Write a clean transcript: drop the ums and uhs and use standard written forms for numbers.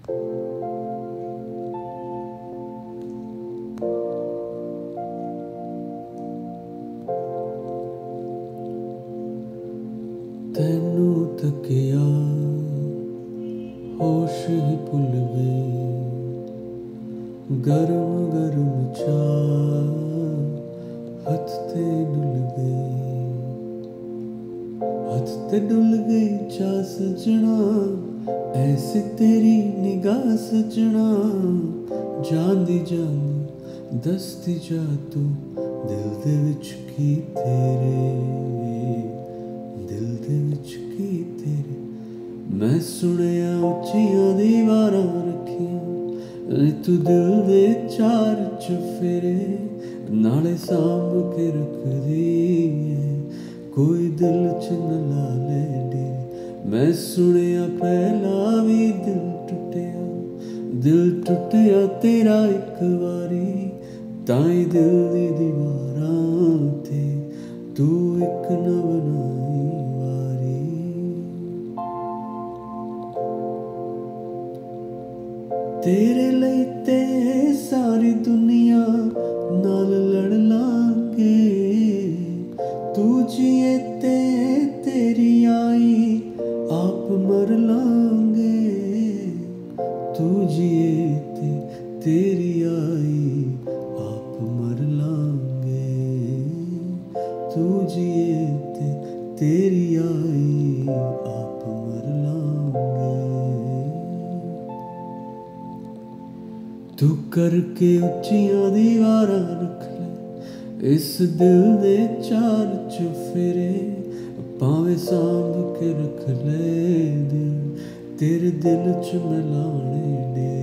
तैनू तकिया होश ही भुल गए, गरम गरम चाह हथ ते डुल गए, हथ ते डुल गई चाह सजना, ऐसे तेरी निगाह सजना, जांदी जांदी दसदी जा तू दिल दे विच की तेरे, दिल दे विच की तेरे। मैं सुनिया उच्चियां दीवारां रखियां, तू दिल दे चार चुफेरे, नाले सांभ के रखदी है, कोई दिल च न ला ले डेरे। मैं सुनिया पहला भी दिल टुटिया तेरा एक वारी, ताई दिल दी दीवारां ते तू एक न बनाई वारी। तेरे लई ते सारी दुनिया नाल लड़ लांगे, तू जिए ते तेरी आई आप मर लांगे, तू जिए ते तेरी आई आप मर लांगे, तू जिए ते तेरी आई आप मर लांगे। तू करके उच्चियां दीवारां रख ले इस दिल दे चार चुफेरे, भावें सांभ के रख ले दिल, तेरे दिल च मैं लाने डेरे।